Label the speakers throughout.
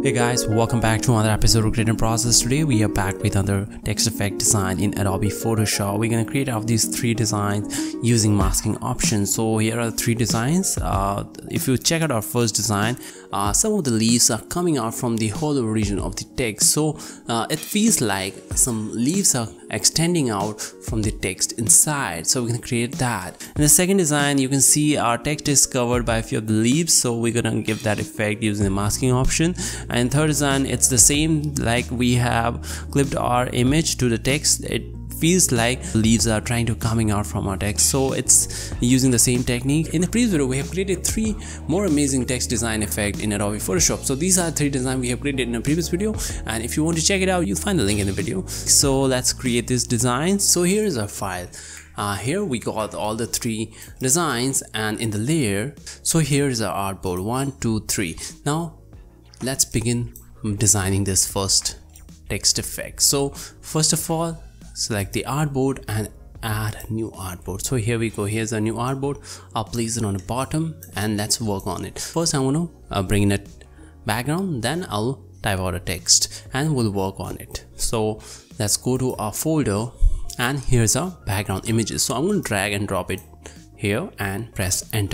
Speaker 1: Hey guys, welcome back to another episode of creatnprocess. Today we are back with another text effect design in Adobe Photoshop. We're gonna create out these three designs using masking options. So here are the three designs. If you check out our first design, some of the leaves are coming out from the hollow region of the text. So it feels like some leaves are extending out from the text inside. So we're gonna create that. In the second design, you can see our text is covered by a few of the leaves. So we're gonna give that effect using the masking option. And third design, it's the same, like we have clipped our image to the text. It feels like leaves are trying to coming out from our text, so it's using the same technique. In the previous video we have created three more amazing text design effect in Adobe Photoshop. So these are three designs we have created in a previous video, and if you want to check it out, you'll find the link in the video. So let's create this design. So here is our file. Here we got all the three designs, and in the layer, so here is our artboard 1, 2, 3. Now let's begin designing this first text effect. So first of all, select the artboard and add a new artboard. So here we go. Here's a new artboard. I'll place it on the bottom and let's work on it. First I want to bring in a background, then I'll type out a text and we'll work on it. So let's go to our folder, and here's our background images. So I'm going to drag and drop it here and press enter.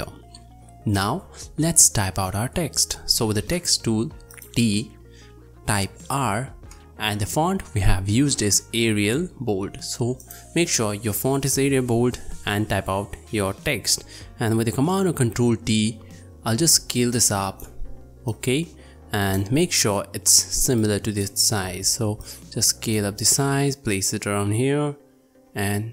Speaker 1: Now let's type out our text. So with the text tool, T, type R, and the font we have used is Arial bold. So make sure your font is Arial bold and type out your text. And with the command or control T, I'll just scale this up, okay, and make sure it's similar to this size. So just scale up the size, place it around here and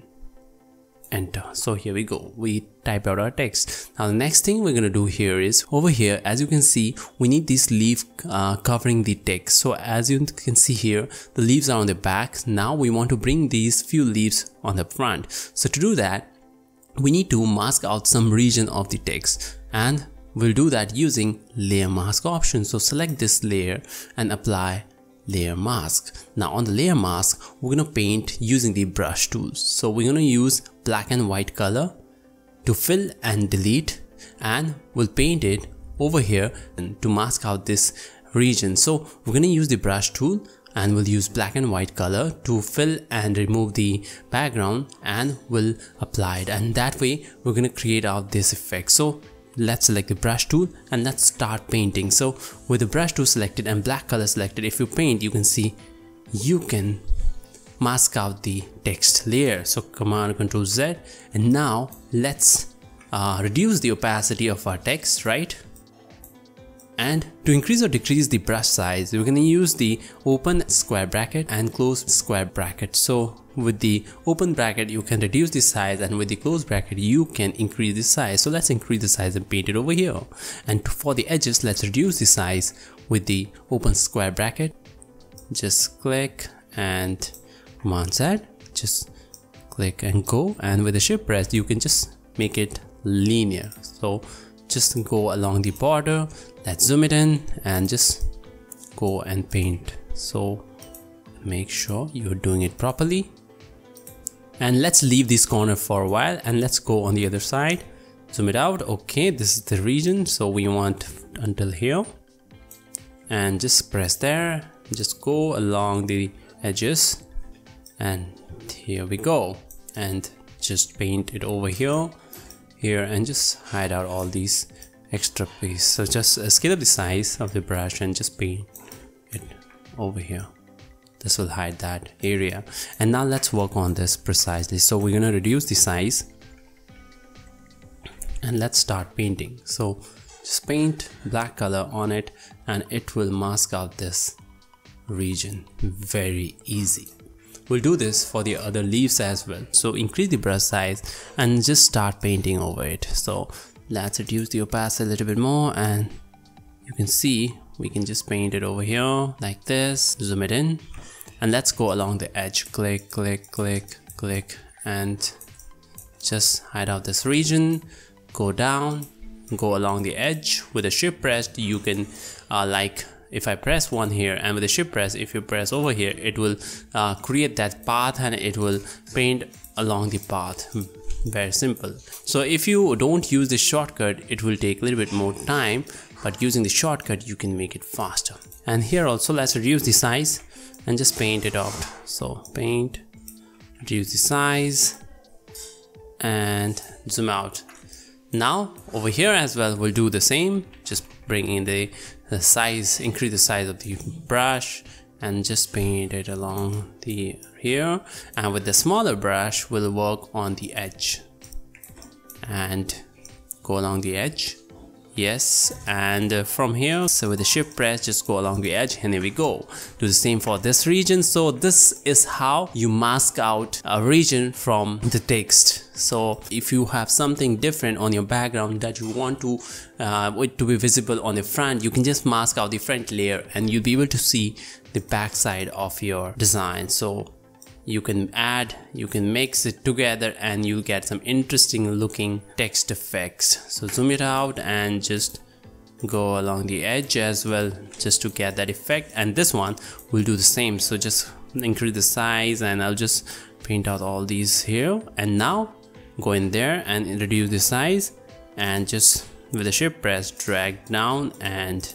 Speaker 1: enter. So here we go, we typed out our text. Now the next thing we're gonna do here is, over here as you can see, we need this leaf covering the text. So as you can see here, the leaves are on the back. Now we want to bring these few leaves on the front. So to do that, we need to mask out some region of the text, and we'll do that using layer mask option. So select this layer and apply layer mask. Now on the layer mask, we're gonna paint using the brush tools. So we're gonna use black and white color to fill and delete, and we'll paint it over here and to mask out this region. So we're gonna use the brush tool and we'll use black and white color to fill and remove the background, and we'll apply it, and that way we're gonna create out this effect. So let's select the brush tool and let's start painting. So with the brush tool selected and black color selected, if you paint, you can see you can mask out the text layer. So command control Z, and now let's reduce the opacity of our text, right? And to increase or decrease the brush size, we're going to use the open square bracket and close square bracket. So with the open bracket you can reduce the size, and with the closed bracket you can increase the size. So let's increase the size and paint it over here. And for the edges, let's reduce the size with the open square bracket. Just click and command Z, just click and go, and with the shift press you can just make it linear. So just go along the border. Let's zoom it in and just go and paint. So make sure you're doing it properly, and let's leave this corner for a while and let's go on the other side. Zoom it out. Okay, this is the region, so we want until here, and just press there, just go along the edges, and here we go, and just paint it over here, and just hide out all these extra piece. So just scale up the size of the brush and just paint it over here. This will hide that area. And now let's work on this precisely. So we're gonna reduce the size and let's start painting. So just paint black color on it and it will mask out this region. Very easy. We'll do this for the other leaves as well. So increase the brush size and just start painting over it. So let's reduce the opacity a little bit more, and you can see we can just paint it over here like this. Zoom it in and let's go along the edge. Click, click, click, click, and just hide out this region. Go down, go along the edge. With a shift pressed, you can like, if I press one here, and with the shift press, if you press over here, it will create that path and it will paint along the path. Very simple. So if you don't use this shortcut, it will take a little bit more time, but using the shortcut you can make it faster. And here also let's reduce the size and just paint it out. So paint, reduce the size and zoom out. Now over here as well we'll do the same, just bring in the size, increase the size of the brush and just paint it along the here, and with the smaller brush we'll work on the edge and go along the edge. Yes, and from here, so with the shift press just go along the edge, and here we go. Do the same for this region. So this is how you mask out a region from the text. So if you have something different on your background that you want to it to be visible on the front, you can just mask out the front layer and you'll be able to see the back side of your design. So you can add, you can mix it together and you'll get some interesting looking text effects. So zoom it out and just go along the edge as well, just to get that effect. And this one will do the same. So just increase the size and I'll just paint out all these here. And now go in there and reduce the size and just with the shift press drag down and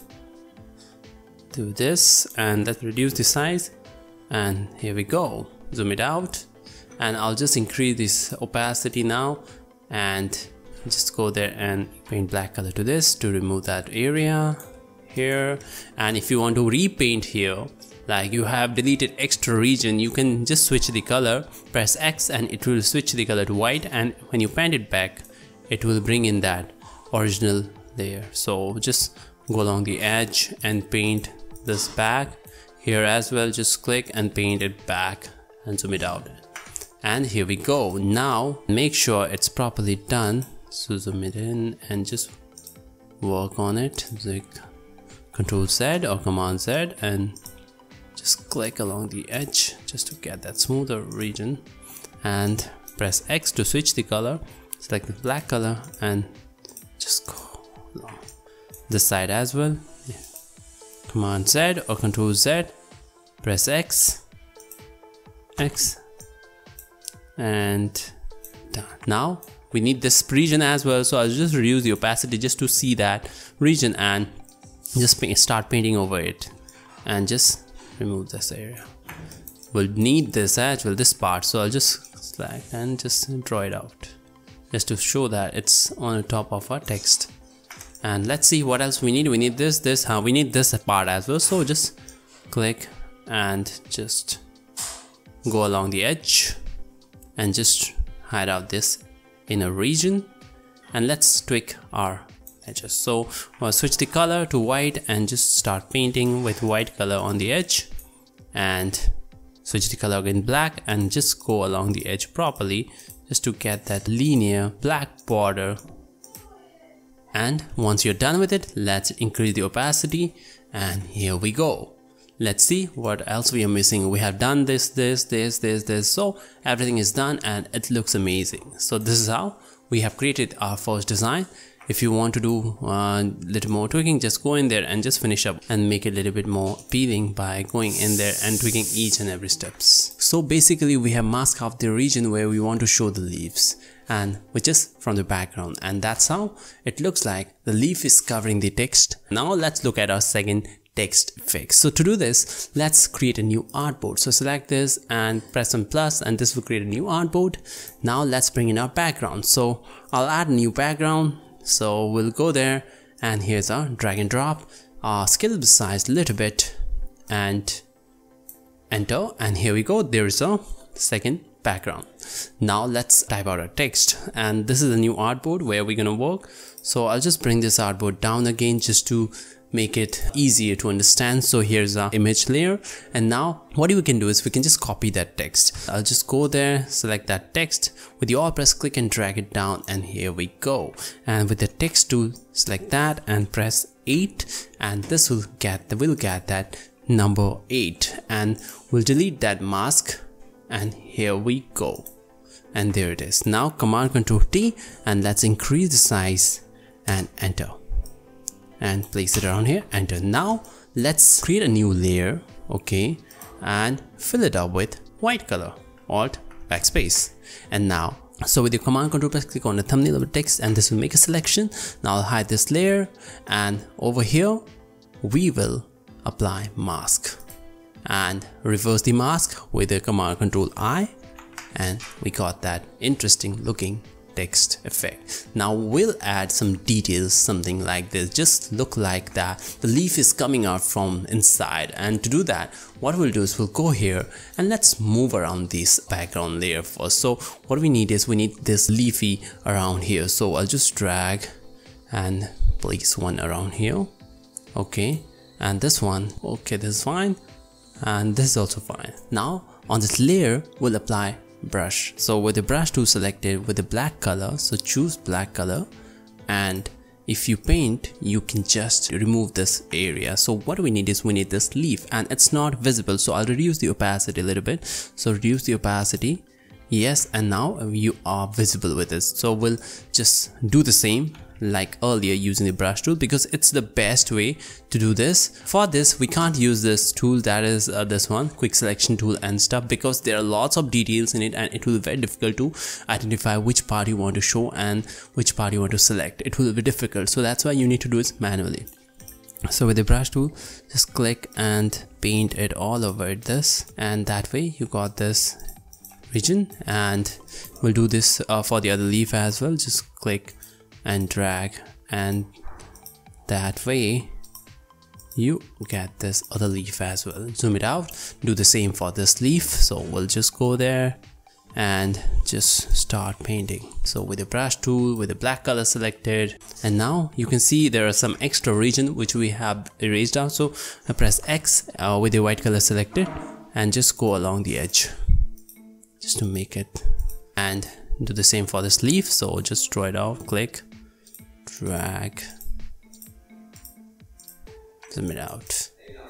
Speaker 1: do this, and let's reduce the size, and here we go. Zoom it out and I'll just increase this opacity now and just go there and paint black color to this to remove that area here. And if you want to repaint here, like you have deleted extra region, you can just switch the color, press X and it will switch the color to white, and when you paint it back it will bring in that original layer. So just go along the edge and paint this back here as well, just click and paint it back and zoom it out, and here we go. Now make sure it's properly done, so zoom it in and just work on it, like Control Z or Command Z and just click along the edge just to get that smoother region, and press X to switch the color, select the black color and just go along this side as well. Command Z or Control Z, press X and done. Now we need this region as well, so I'll just reduce the opacity just to see that region and just start painting over it and just remove this area. We'll need this as well, this part, so I'll just select and just draw it out just to show that it's on the top of our text. And let's see what else we need. We need this we need this part as well, so just click and just go along the edge and just hide out this inner region, and let's tweak our edges. So I'll switch the color to white and just start painting with white color on the edge, and switch the color again black and just go along the edge properly just to get that linear black border. And once you're done with it, let's increase the opacity, and here we go. Let's see what else we are missing. We have done this, so everything is done and it looks amazing. So this is how we have created our first design. If you want to do a little more tweaking, just go in there and just finish up and make it a little bit more appealing by going in there and tweaking each and every steps. So basically we have masked out the region where we want to show the leaves, and which is from the background, and that's how it looks like. The leaf is covering the text. Now let's look at our second text fix. So to do this, let's create a new artboard. So select this and press on plus, and this will create a new artboard. Now let's bring in our background. So I'll add a new background. So we'll go there, and here's our drag and drop. Scale the size a little bit and enter, and here we go. There is a second background. Now let's type out our text, and this is a new artboard where we're gonna work. So I'll just bring this artboard down again just to make it easier to understand. So here's our image layer, and now what we can do is we can just copy that text. I'll just go there, select that text with the alt press, click and drag it down, and here we go. And with the text tool, select that and press 8, and this will get that number 8, and we'll delete that mask, and here we go. And there it is. Now Command Control T, and let's increase the size and enter. And place it around here, enter. Now let's create a new layer, okay, and fill it up with white color, alt backspace. And now So with your command control press, click on the thumbnail of the text and this will make a selection. Now I'll hide this layer and over here we will apply mask and reverse the mask with the command control I, and we got that interesting looking text effect. Now we'll add some details, something like this, just look like that the leaf is coming out from inside. And to do that, what we'll do is we'll go here and let's move around this background layer first. So what we need is we need this leafy around here, so I'll just drag and place one around here. Okay, and this one, okay, this is fine, and this is also fine. Now on this layer we'll apply brush. So with the brush tool selected with the black color, so choose black color, and if you paint you can just remove this area. So what we need is we need this leaf and it's not visible, so I'll reduce the opacity a little bit. So reduce the opacity, yes, and now you are visible with this. So we'll just do the same like earlier using the brush tool because it's the best way to do this. For this we can't use this tool, that is this one, quick selection tool and stuff, because there are lots of details in it and it will be very difficult to identify which part you want to show and which part you want to select. It will be difficult, so that's why you need to do it manually. So with the brush tool, just click and paint it all over this, and that way you got this region. And we'll do this for the other leaf as well. Just click and drag, and that way you get this other leaf as well. Zoom it out, do the same for this leaf. So we'll just go there and just start painting. So with the brush tool, with the black color selected, and now you can see there are some extra region which we have erased out. So I press X with the white color selected and just go along the edge just to make it, and do the same for this leaf. So just draw it out, click, drag, zoom it out,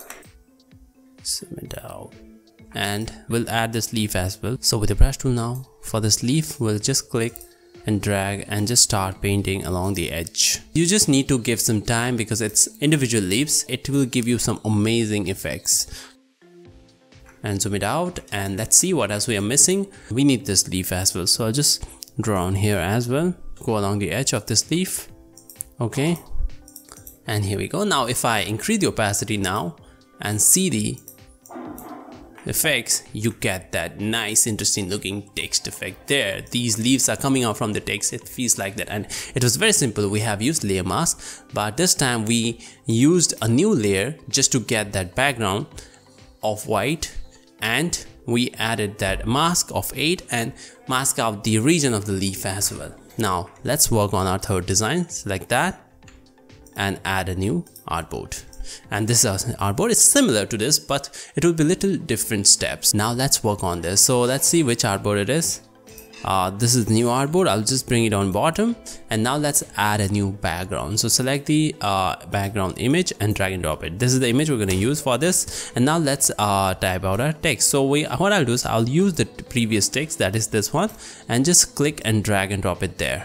Speaker 1: and we'll add this leaf as well. So with the brush tool now, for this leaf we'll just click and drag and just start painting along the edge. You just need to give some time because it's individual leaves. It will give you some amazing effects. And zoom it out, and let's see what else we are missing. We need this leaf as well, so I'll just draw on here as well, go along the edge of this leaf. Okay, and here we go. Now if I increase the opacity now and see the effects, you get that nice interesting looking text effect there. These leaves are coming out from the text, it feels like that. And it was very simple. We have used layer mask, but this time we used a new layer just to get that background of white, and we added that mask of 8 and mask out the region of the leaf as well. Now let's work on our third design. Select that and add a new artboard. And this artboard is similar to this, but it will be little different steps. Now let's work on this. So let's see which artboard it is. This is the new artboard. I'll just bring it on bottom, and now let's add a new background. So select the background image and drag and drop it. This is the image we're going to use for this. And now let's type out our text. So what I'll do is I'll use the previous text, that is this one, and just click and drag and drop it there.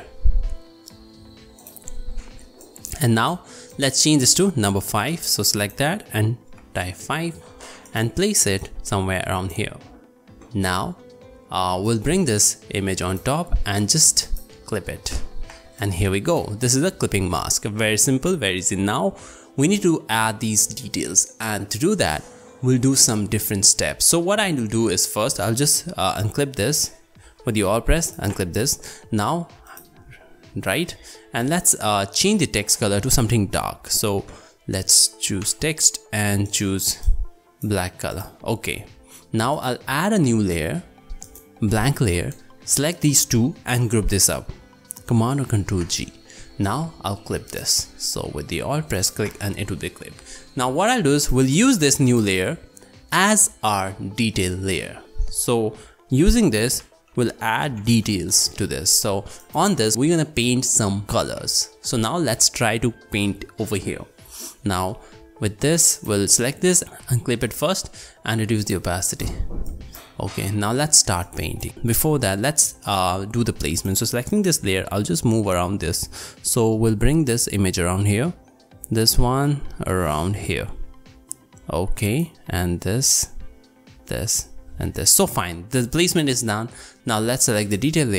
Speaker 1: And now let's change this to number 5. So select that and type 5 and place it somewhere around here. Now we'll bring this image on top and just clip it, and here we go. This is a clipping mask, very simple, very easy. Now we need to add these details, and to do that we'll do some different steps. So what I will do is first I'll just unclip this with the Alt press, unclip this now, right, and let's change the text color to something dark. So let's choose text and choose black color. Okay, now I'll add a new layer, blank layer, select these two and group this up, Command or Control G. Now I'll clip this. So with the Alt press, click and it will be clipped. Now what I'll do is we'll use this new layer as our detail layer. So using this we'll add details to this. So on this we're gonna paint some colors. So now let's try to paint over here. Now with this we'll select this and clip it first and reduce the opacity. Okay, now let's start painting. Before that, let's do the placement. So selecting this layer, I'll just move around this. So we'll bring this image around here, this one around here. Okay, and this, and this. So fine, the placement is done. Now let's select the detail layer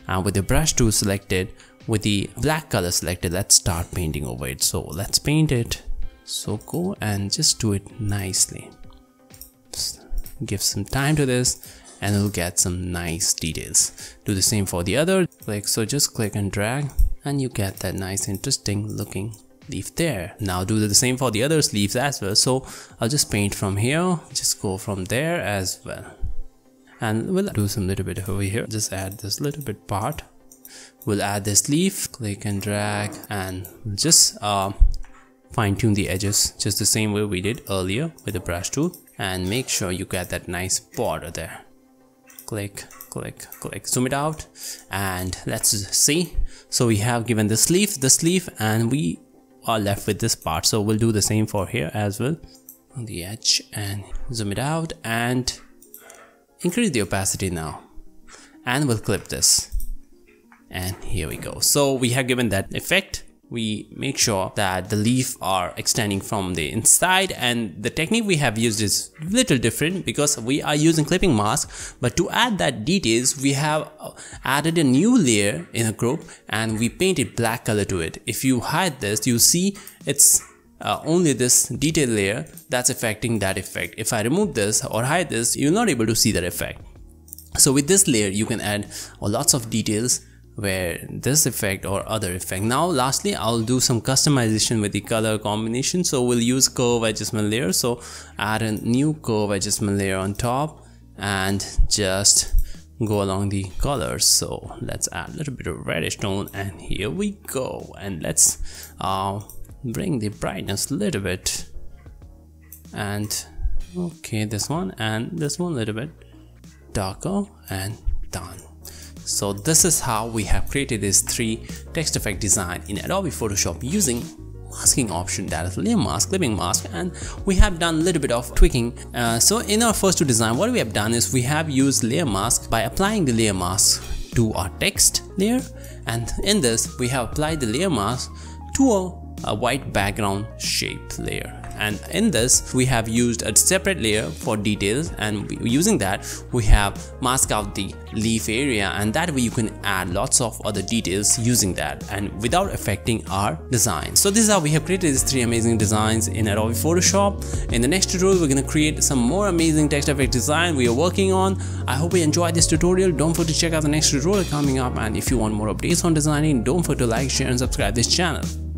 Speaker 1: and with the brush tool selected, with the black color selected, let's start painting over it. So let's paint it. So go and just do it nicely. Just give some time to this and you'll get some nice details. Do the same for the other. So just click and drag and you get that nice interesting looking leaf there. Now do the same for the other leaves as well. So I'll just paint from here, just go from there as well, and we'll do some little bit over here. Just add this little bit part. We'll add this leaf, click and drag, and we'll just fine tune the edges just the same way we did earlier with the brush tool, and make sure you get that nice border there. Click, click, click, zoom it out, and let's see. So we have given this leaf, and we are left with this part. So we'll do the same for here as well on the edge, and zoom it out and increase the opacity now, and we'll clip this, and here we go. So we have given that effect. We make sure that the leaf are extending from the inside, and the technique we have used is a little different because we are using clipping mask. But to add that details, we have added a new layer in a group and we painted black color to it. If you hide this, you see it's only this detail layer that's affecting that effect. If I remove this or hide this, you're not able to see that effect. So with this layer you can add lots of details where this effect or other effect. Now lastly, I'll do some customization with the color combination. So we'll use curve adjustment layer. So add a new curve adjustment layer on top and just go along the colors. So let's add a little bit of reddish tone, and here we go. And let's bring the brightness a little bit, and okay, this one and this one a little bit darker, and done. So this is how we have created this 3 text effect design in Adobe Photoshop using masking option, that is layer mask, clipping mask, and we have done a little bit of tweaking. So in our first 2 design, what we have done is we have used layer mask by applying the layer mask to our text layer, and in this we have applied the layer mask to a white background shape layer. And in this we have used a separate layer for details, and using that we have masked out the leaf area, and that way you can add lots of other details using that and without affecting our design. So this is how we have created these 3 amazing designs in Adobe Photoshop. In the next tutorial we're going to create some more amazing text effect design we are working on. I hope you enjoyed this tutorial. Don't forget to check out the next tutorial coming up, and if you want more updates on designing, don't forget to like, share and subscribe this channel.